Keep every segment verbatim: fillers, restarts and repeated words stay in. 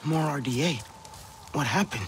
More R D A. What happened?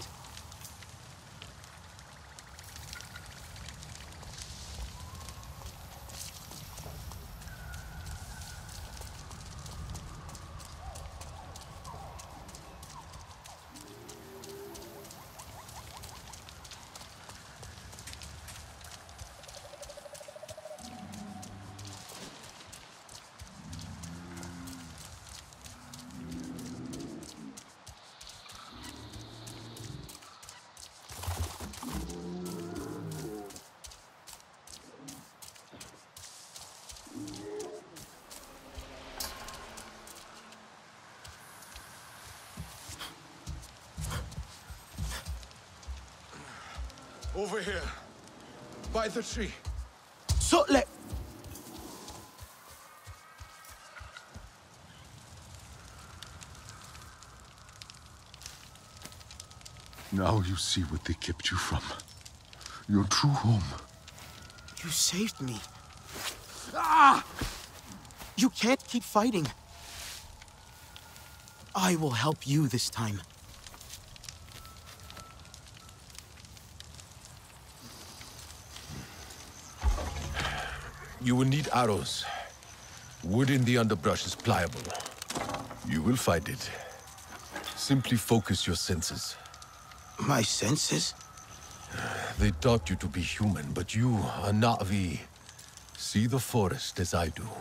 Over here, by the tree. So let. Now you see what they kept you from. Your true home. You saved me. Ah! You can't keep fighting. I will help you this time. You will need arrows. Wood in the underbrush is pliable. You will find it. Simply focus your senses. My senses? They taught you to be human, but you are Na'vi. See the forest as I do.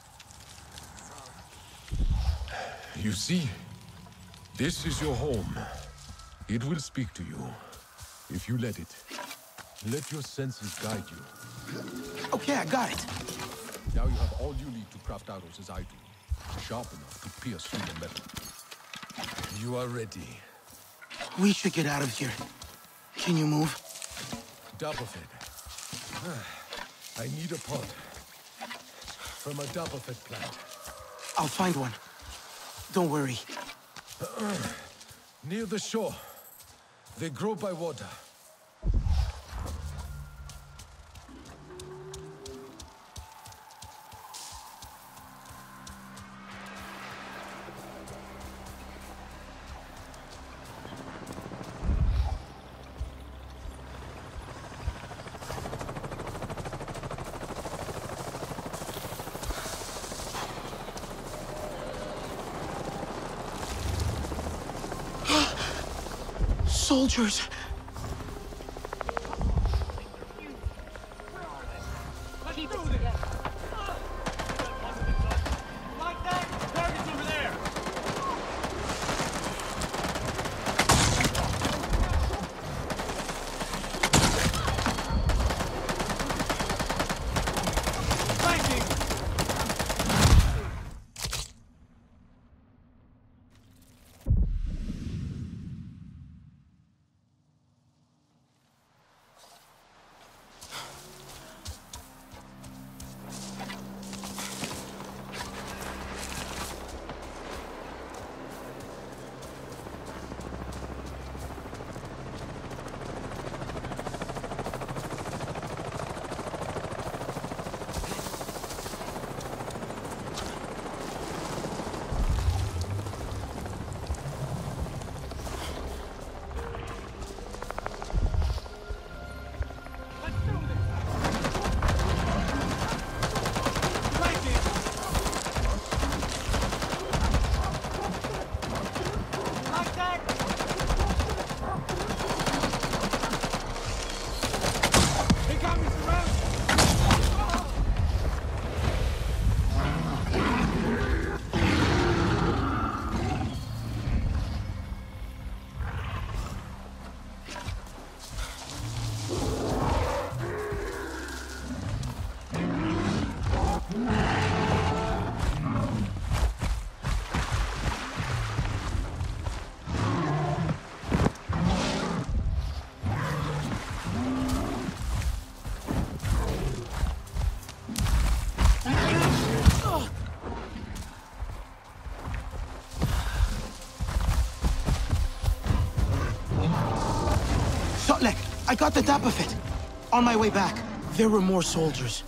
You see, this is your home. It will speak to you, if you let it. Let your senses guide you. Okay, I got it. Now you have all you need to craft arrows as I do. Sharp enough to pierce through the metal. You are ready. We should get out of here. Can you move? Doublefed. I need a pod. From a doublefed plant. I'll find one. Don't worry. Near the shore. They grow by water. Soldiers! Keep it together. Like that? Target's over there! Flanking! I got the dap of it. On my way back, there were more soldiers.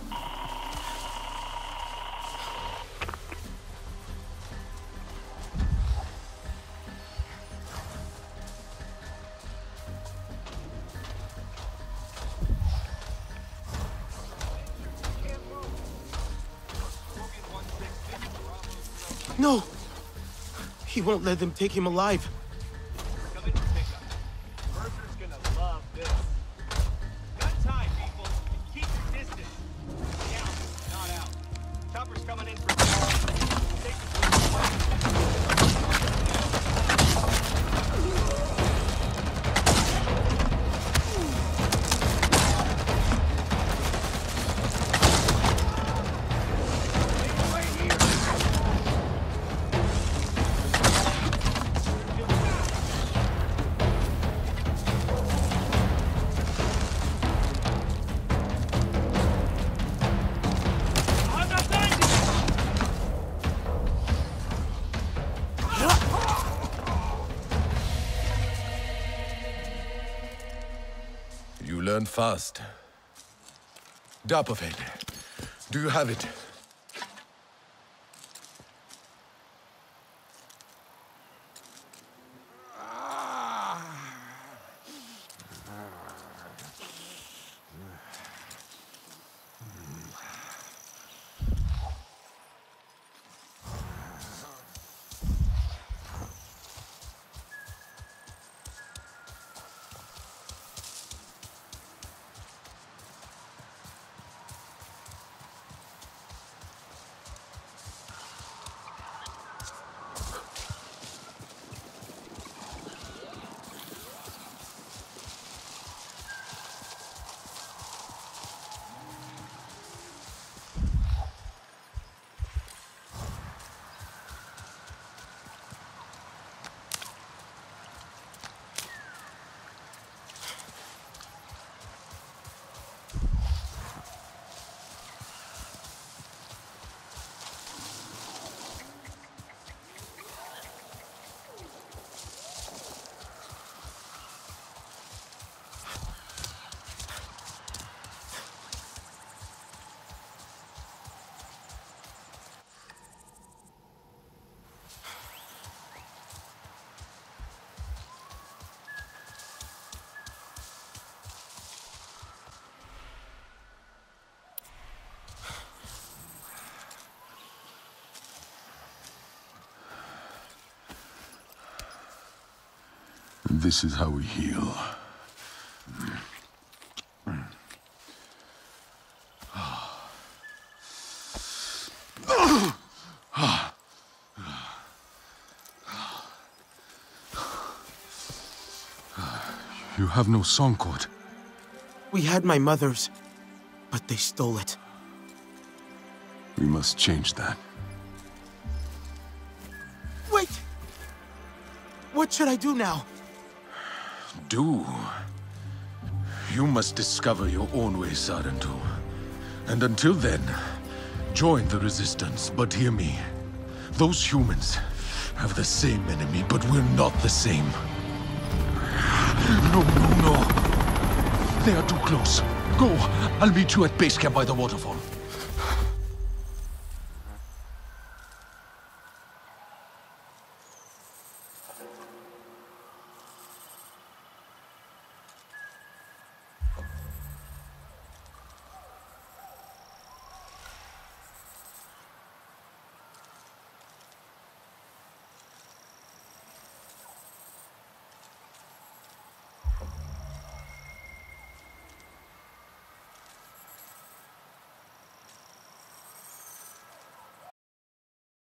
No! He won't let them take him alive. Come in for pickup. Mercer's gonna love this. Gun time, people. And keep your distance. Down, not out. Chopper's coming in for take You learn fast. Dapperfed, do you have it? This is how we heal. You have no song cord. We had my mother's, but they stole it. We must change that. Wait! What should I do now? Do? You must discover your own way, Sarentu. And until then, join the Resistance. But hear me. Those humans have the same enemy, but we're not the same. No, no, no. They are too close. Go. I'll meet you at base camp by the waterfall.